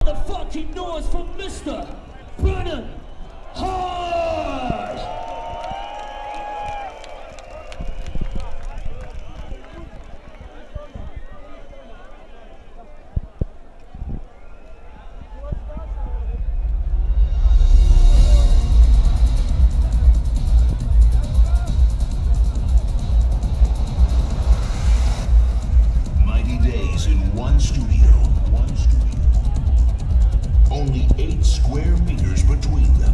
The fucking noise from Mr. Brennan Hard! Mighty days in one studio. Only 8 square meters between them.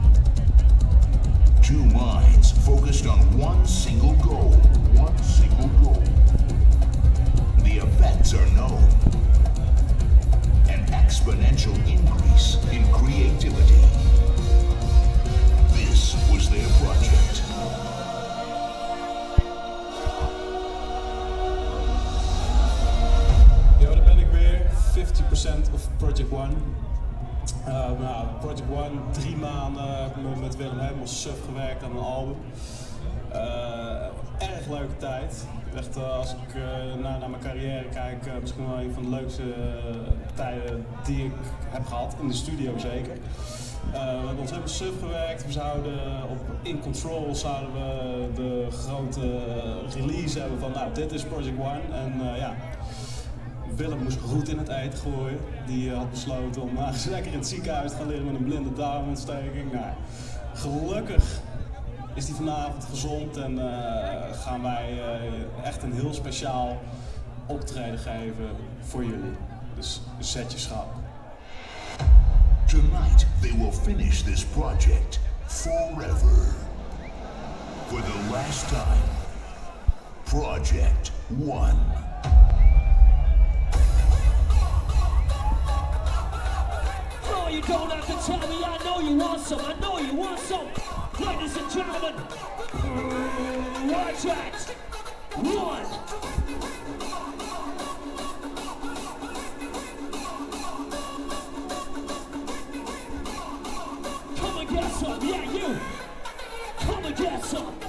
2 minds focused on one single goal. The effects are known. An exponential increase in creativity. This was their project. Ja, daar ben ik weer. 50% of Project One. Project One, 3 maanden heb ik met Willem helemaal suf gewerkt aan een album. Erg leuke tijd. Echt, als ik naar mijn carrière kijk, misschien wel een van de leukste tijden die ik heb gehad, in de studio zeker. We hebben ons helemaal suf gewerkt. We zouden In Control zouden we de grote release hebben van, nou, dit is Project One. En Willem moest roet in het eten gooien. Die had besloten om lekker in het ziekenhuis te gaan liggen met een blinde darmontsteking. Nou, gelukkig is hij vanavond gezond en gaan wij echt een heel speciaal optreden geven voor jullie. Dus zet je schrap. Tonight they will finish this project forever. For the last time. Project One. You don't have to tell me, I know you want some, I know you want some. Ladies and gentlemen, Project One. Come and get some, yeah you. Come and get some.